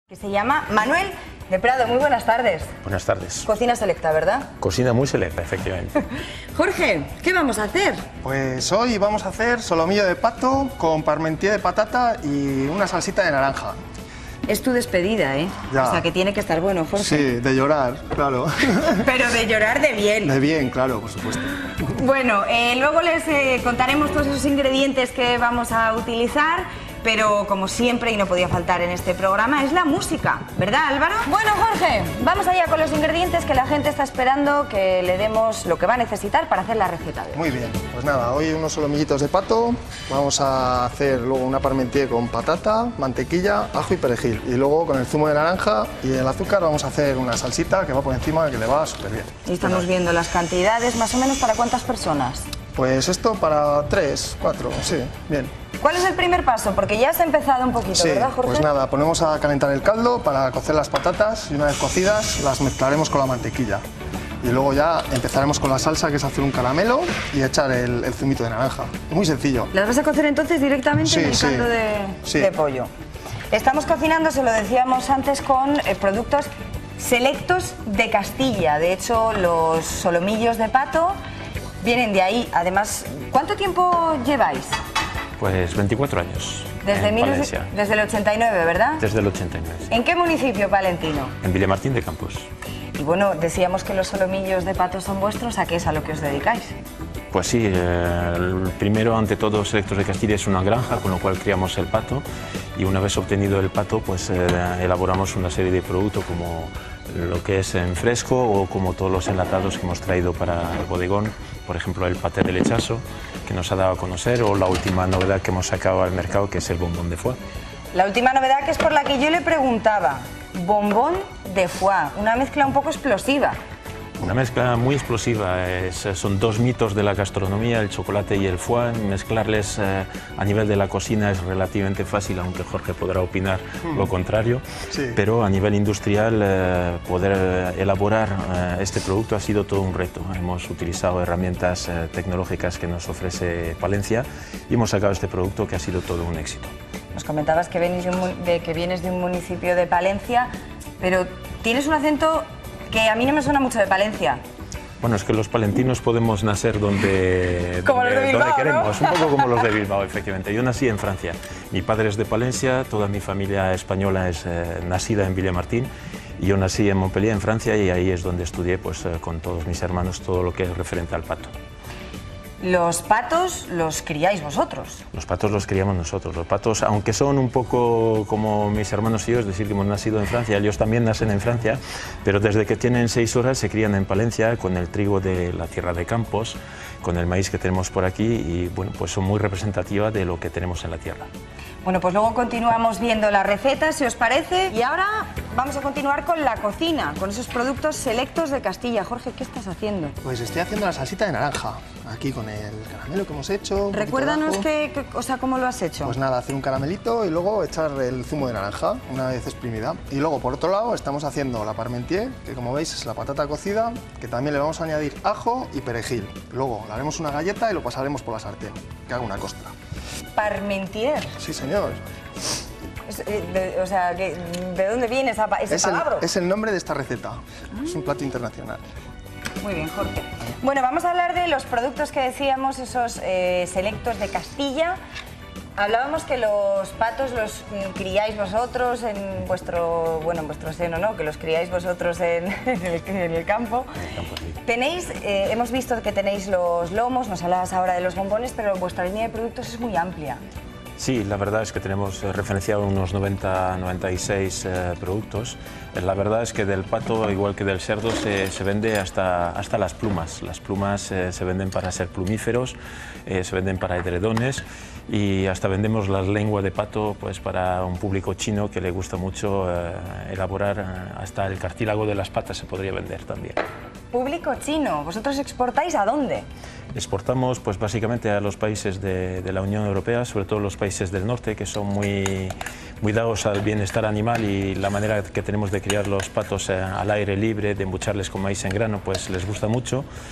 Que se llama Manuel de Prado. Muy buenas tardes. Buenas tardes. Cocina selecta, ¿verdad? Cocina muy selecta, efectivamente. Jorge, ¿qué vamos a hacer? Pues hoy vamos a hacer solomillo de pato con parmentier de patata y una salsita de naranja. Es tu despedida, ¿eh? Ya. O sea, que tiene que estar bueno, Jorge. Sí, de llorar, claro. Pero de llorar de bien. De bien, claro, por supuesto. Bueno, luego les contaremos todos esos ingredientes que vamos a utilizar. Pero como siempre, y no podía faltar en este programa, es la música, ¿verdad, Álvaro? Bueno, Jorge, vamos allá con los ingredientes que la gente está esperando que le demos lo que va a necesitar para hacer la receta de hoy. Muy bien, pues nada, hoy unos solomillitos de pato, vamos a hacer luego una parmentier con patata, mantequilla, ajo y perejil. Y luego con el zumo de naranja y el azúcar vamos a hacer una salsita que va por encima que le va súper bien. Y estamos viendo las cantidades, más o menos, ¿para cuántas personas? Pues esto para 3, 4, sí, bien. ¿Cuál es el primer paso? Porque ya has empezado un poquito, Sí, ¿verdad, Jorge? pues nada, ponemos a calentar el caldo para cocer las patatas y una vez cocidas las mezclaremos con la mantequilla. Y luego ya empezaremos con la salsa, que es hacer un caramelo y echar el zumito de naranja. Es muy sencillo. ¿Las vas a cocer entonces directamente Sí, en el sí. caldo Sí. de pollo? Estamos cocinando, se lo decíamos antes, con productos selectos de Castilla. De hecho, los solomillos de pato vienen de ahí. Además, ¿cuánto tiempo lleváis? Pues 24 años. Desde en Palencia. Desde el 89, ¿verdad? Desde el 89. Sí. ¿En qué municipio palentino? En Villamartín de Campos. Y bueno, decíamos que los solomillos de pato son vuestros, ¿a qué es a lo que os dedicáis? Pues sí, el primero ante todo Selectos de Castilla es una granja, con lo cual criamos el pato y una vez obtenido el pato pues elaboramos una serie de productos como lo que es en fresco o como todos los enlatados que hemos traído para el bodegón, por ejemplo el paté de lechazo que nos ha dado a conocer o la última novedad que hemos sacado al mercado que es el bombón de foie. la última novedad que es por la que yo le preguntaba, bombón de foie, una mezcla un poco explosiva. Una mezcla muy explosiva, son dos mitos de la gastronomía, el chocolate y el foie. Mezclarles a nivel de la cocina es relativamente fácil, aunque Jorge podrá opinar lo contrario. Sí. Pero a nivel industrial, poder elaborar este producto ha sido todo un reto. Hemos utilizado herramientas tecnológicas que nos ofrece Palencia y hemos sacado este producto que ha sido todo un éxito. Nos comentabas que vienes de un municipio de Palencia, pero tienes un acento que a mí no me suena mucho de Palencia. Bueno, es que los palentinos podemos nacer donde queremos, ¿no? Un poco como los de Bilbao, efectivamente. Yo nací en Francia. Mi padre es de Palencia, toda mi familia española es nacida en Villamartín. Y yo nací en Montpellier, en Francia, y ahí es donde estudié pues, con todos mis hermanos todo lo que es referente al pato. ¿Los patos los criáis vosotros? Los patos los criamos nosotros. Los patos, aunque son un poco como mis hermanos y yo, es decir, que hemos nacido en Francia, ellos también nacen en Francia, pero desde que tienen 6 horas se crían en Palencia con el trigo de la tierra de Campos, con el maíz que tenemos por aquí y bueno, pues son muy representativas de lo que tenemos en la tierra. Bueno, pues luego continuamos viendo la receta, si os parece. Y ahora vamos a continuar con la cocina, con esos productos selectos de Castilla. Jorge, ¿qué estás haciendo? Pues estoy haciendo la salsita de naranja, aquí con el caramelo que hemos hecho. Recuérdanos cómo lo has hecho. Pues nada, hacer un caramelito y luego echar el zumo de naranja una vez exprimida. Y luego, por otro lado, estamos haciendo la parmentier, que como veis es la patata cocida, que también le vamos a añadir ajo y perejil. Luego le haremos una galleta y lo pasaremos por la sartén, que haga una costra. Parmentier. Sí, señor. ¿De dónde viene esa palabra? Es el nombre de esta receta. Es un plato internacional. Muy bien, Jorge. Bueno, vamos a hablar de los productos que decíamos, esos selectos de Castilla. Hablábamos que los patos los criáis vosotros en vuestro seno, ¿no? Que los criáis vosotros en el campo. Tenéis, hemos visto que tenéis los lomos, nos hablabas ahora de los bombones, pero vuestra línea de productos es muy amplia. Sí, la verdad es que tenemos referenciado unos 96 productos. La verdad es que del pato, igual que del cerdo, se vende hasta las plumas. Las plumas se venden para ser plumíferos, se venden para edredones y hasta vendemos la lengua de pato pues, para un público chino que le gusta mucho elaborar. Hasta el cartílago de las patas se podría vender también. Público chino, ¿vosotros exportáis a dónde? Exportamos pues, básicamente a los países de la Unión Europea, sobre todo los países del norte, que son muy dados al bienestar animal y la manera que tenemos de criar los patos al aire libre, de embucharles con maíz en grano, pues les gusta mucho.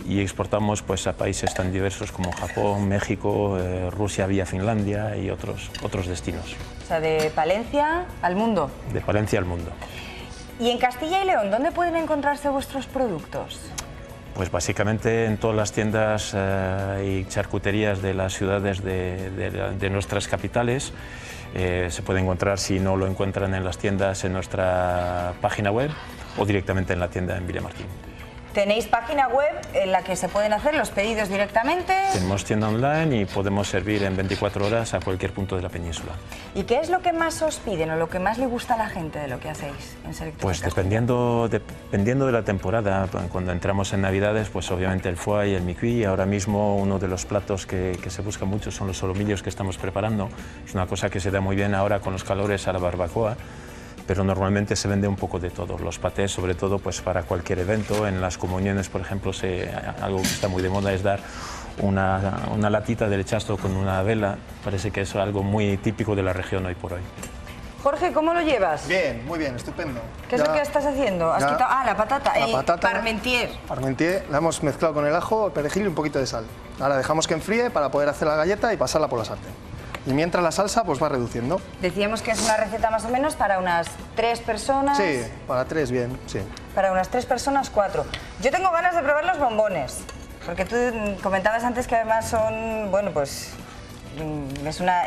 y exportamos pues a países tan diversos como Japón, México, Rusia vía Finlandia y otros destinos. O sea, de Palencia al mundo. De Palencia al mundo. ¿Y en Castilla y León dónde pueden encontrarse vuestros productos? Pues básicamente en todas las tiendas y charcuterías de las ciudades de nuestras capitales. Se puede encontrar, si no lo encuentran en las tiendas, en nuestra página web o directamente en la tienda en Villamartín. ¿Tenéis página web en la que se pueden hacer los pedidos directamente? Tenemos tienda online y podemos servir en 24 horas a cualquier punto de la península. ¿Y qué es lo que más os piden o lo que más le gusta a la gente de lo que hacéis en Selectos de Pues Castilla? dependiendo de la temporada, cuando entramos en Navidades, pues obviamente el foie y el micuí. Ahora mismo uno de los platos que se busca mucho son los solomillos que estamos preparando. Es una cosa que se da muy bien ahora con los calores a la barbacoa, pero normalmente se vende un poco de todo. Los patés, sobre todo, pues para cualquier evento. En las comuniones, por ejemplo, algo que está muy de moda es dar una latita de lechazo con una vela. Parece que es algo muy típico de la región hoy por hoy. Jorge, ¿cómo lo llevas? Bien, muy bien, estupendo. ¿Qué es lo que estás haciendo? ¿Has quitado? Ah, la patata. La patata. Parmentier. Parmentier, la hemos mezclado con el ajo, el perejil y un poquito de sal. Ahora dejamos que enfríe para poder hacer la galleta y pasarla por la sartén. Y mientras la salsa pues va reduciendo. Decíamos que es una receta más o menos para unas 3 personas. Sí, para 3 bien, sí. Para unas 3 personas, 4. Yo tengo ganas de probar los bombones, porque tú comentabas antes que además son, bueno, pues es una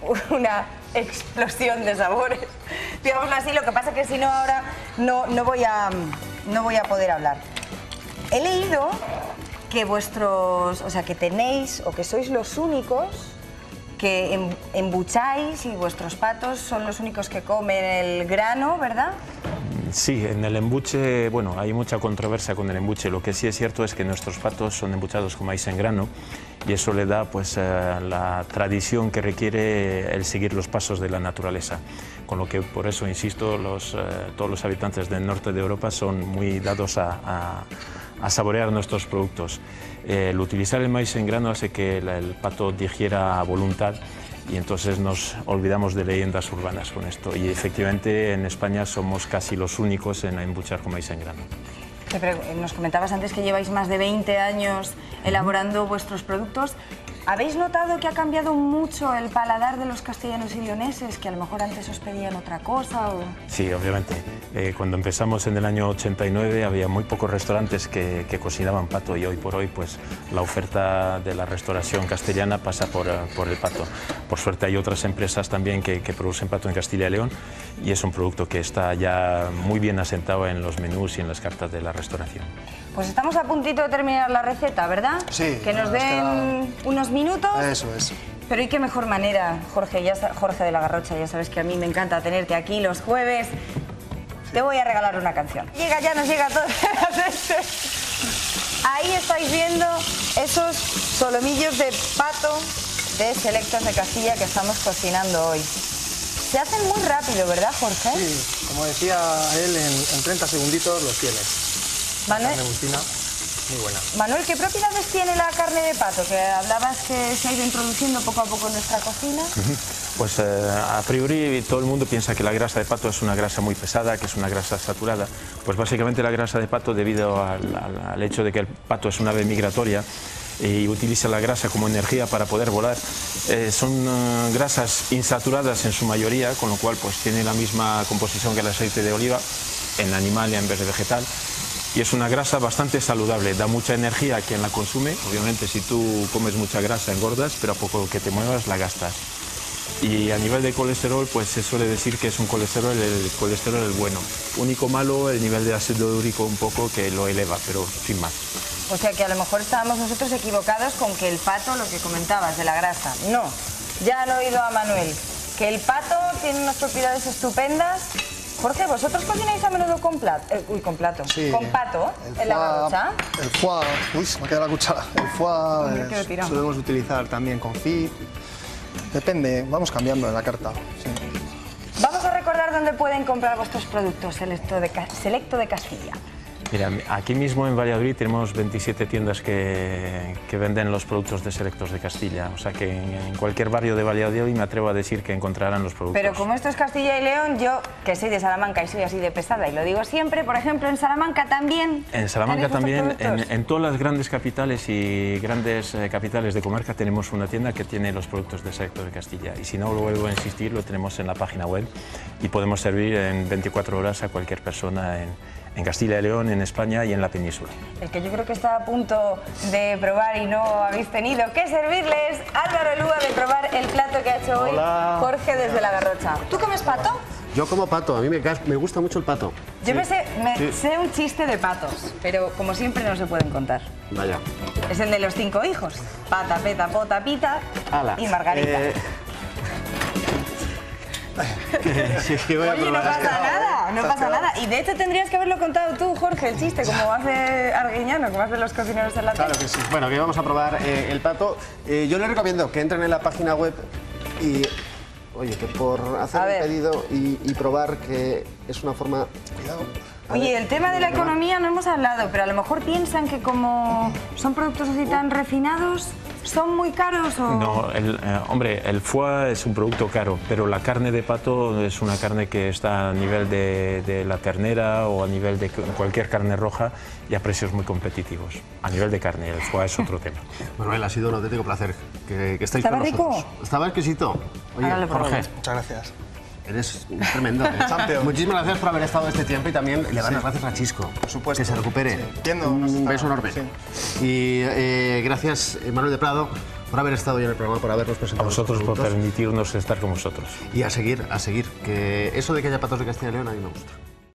explosión de sabores, digámoslo así. Lo que pasa es que si no ahora no voy a poder hablar. He leído que que tenéis o que sois los únicos que embucháis y vuestros patos son los únicos que comen el grano, ¿verdad? Sí, en el embuche, bueno, hay mucha controversia con el embuche. Lo que sí es cierto es que nuestros patos son embuchados con maíz en grano y eso le da pues la tradición que requiere el seguir los pasos de la naturaleza. Con lo que, por eso insisto, todos los habitantes del norte de Europa son muy dados a saborear nuestros productos. El utilizar el maíz en grano hace que el pato digiera a voluntad y entonces nos olvidamos de leyendas urbanas con esto. Y efectivamente en España somos casi los únicos en embuchar con maíz en grano. Nos comentabas antes que lleváis más de 20 años elaborando vuestros productos. ¿Habéis notado que ha cambiado mucho el paladar de los castellanos y leoneses, que a lo mejor antes os pedían otra cosa? O... Sí, obviamente. Cuando empezamos en el año 89 había muy pocos restaurantes que cocinaban pato y hoy por hoy pues la oferta de la restauración castellana pasa por el pato. Por suerte hay otras empresas también que producen pato en Castilla y León y es un producto que está ya muy bien asentado en los menús y en las cartas de la restauración. Pues estamos a puntito de terminar la receta, ¿verdad? Sí. Que nos den unos minutos. Eso es. Pero ¿y qué mejor manera, Jorge de la Garrocha? Ya sabes que a mí me encanta tenerte aquí los jueves. Te voy a regalar una canción. Nos llega todo. Ahí estáis viendo esos solomillos de pato de Selectos de Castilla que estamos cocinando hoy. Se hacen muy rápido, ¿verdad, Jorge? Sí, como decía él, en 30 segunditos los tienes. Manuel, muy buena. Manuel, ¿qué propiedades tiene la carne de pato? Que hablabas que se ha ido introduciendo poco a poco en nuestra cocina. Pues a priori todo el mundo piensa que la grasa de pato es una grasa muy pesada, que es una grasa saturada. Pues básicamente la grasa de pato, debido al hecho de que el pato es una ave migratoria y utiliza la grasa como energía para poder volar, son grasas insaturadas en su mayoría, con lo cual pues tiene la misma composición que el aceite de oliva en animal y en vez de vegetal. Y es una grasa bastante saludable, da mucha energía a quien la consume. Obviamente si tú comes mucha grasa engordas, pero a poco que te muevas la gastas. Y a nivel de colesterol, pues se suele decir que es el colesterol el bueno. Único malo, el nivel de ácido úrico un poco que lo eleva, pero sin más. O sea que a lo mejor estábamos nosotros equivocados con que el pato, lo que comentabas de la grasa. No, ya han oído a Manuel, que el pato tiene unas propiedades estupendas. Jorge, ¿vosotros cocináis a menudo con plato? Con plato. Sí. ¿Con pato? ¿En la garrocha? El foie, uy, se me ha quedado la cuchara. El foie solemos utilizar también con fit. Depende, vamos cambiando en la carta. Sí. Vamos a recordar dónde pueden comprar vuestros productos Selecto de Castilla. Mira, aquí mismo en Valladolid tenemos 27 tiendas que venden los productos de Selectos de Castilla. O sea que en cualquier barrio de Valladolid me atrevo a decir que encontrarán los productos. Pero como esto es Castilla y León, yo que soy de Salamanca y soy así de pesada y lo digo siempre, por ejemplo, en Salamanca también. En Salamanca también, en todas las grandes capitales y grandes capitales de comarca tenemos una tienda que tiene los productos de Selectos de Castilla. Y si no, lo vuelvo a insistir, lo tenemos en la página web y podemos servir en 24 horas a cualquier persona en Castilla y León, en España y en la península. El que yo creo que está a punto de probar y no habéis tenido que servirles, Álvaro Elúa, de probar el plato que ha hecho hoy Jorge desde La Garrocha. ¿Tú comes pato? Yo como pato, a mí me gusta mucho el pato. Yo me sé un chiste de patos, pero como siempre no se pueden contar. Vaya. Es el de los 5 hijos. Pata, peta, pota, pita y Margarita. Oye, no pasa nada, no pasa nada. Y de hecho tendrías que haberlo contado tú, Jorge, el chiste, como hace Arguiñano, como hacen los cocineros en la tele. Claro que sí. Bueno, que vamos a probar el pato. Yo les recomiendo que entren en la página web y, oye, que por hacer el pedido y probar, que es una forma... Cuidado. Oye, el tema de la economía no hemos hablado, pero a lo mejor piensan que como son productos así tan refinados, ¿son muy caros o...? No, hombre, el foie es un producto caro, pero la carne de pato es una carne que está a nivel de la ternera o a nivel de cualquier carne roja y a precios muy competitivos. A nivel de carne, el foie es otro tema. Manuel, ha sido un auténtico placer que estéis con nosotros. ¿Estaba rico? Estaba exquisito. Oye, Jorge. Muchas gracias. Eres tremendo. Muchísimas gracias por haber estado este tiempo y también le dar las gracias a Chisco. Por supuesto. Que se recupere. Un beso enorme. Sí. Y gracias, Manuel de Prado, por haber estado hoy en el programa, por habernos presentado. A vosotros por permitirnos estar con vosotros. Y a seguir, que eso de que haya patos de Castilla y León a mí me gusta.